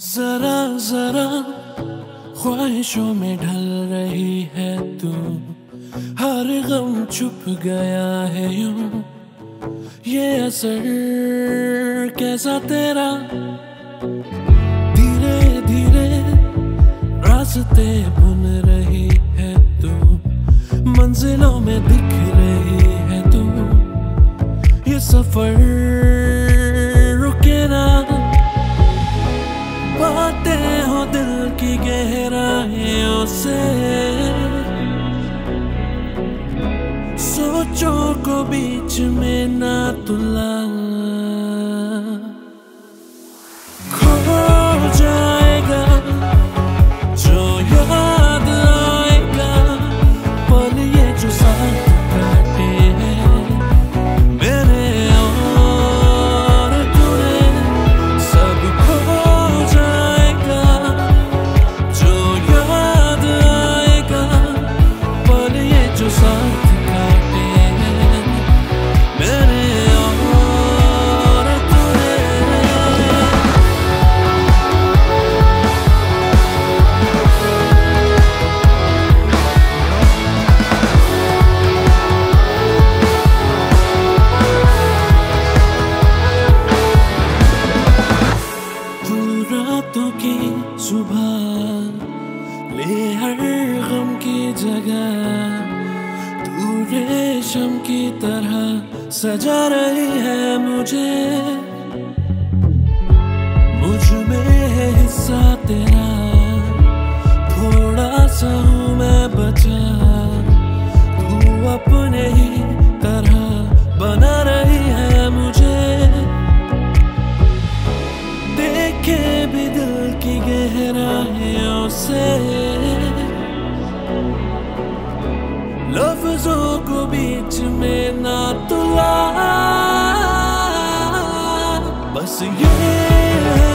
जरा जरा ख्वाहिशों में ढल रही है तू, हर गम छुप गया है यूं। ये असर कैसा तेरा, धीरे धीरे रास्ते बुन रही है तू, मंजिलों में दिख रही है तू। ये सफर रुके ना, बातें हो दिल की गहराइयों से, सोचों को बीच में ना तुला। खो जाएगा जो याद आएगा, पल ये जो साथ काटे हैं मेरे और तूने। सब खो जाएगा जो याद आएगा, पल ये जो साथ काटे हैं मेरे और तूने। तू रातों की सुबह ले हर गम की जगह, तू रेशम की तरह सजा रही है मुझे। मुझ में है हिस्सा तेरा, थोड़ा सा हूँ मैं बचा। तू अपने ही तरह बना रही है मुझे, देखे भी दिल की गहराइयों से। लफ्जों को बीच में ना तुला, बस ये है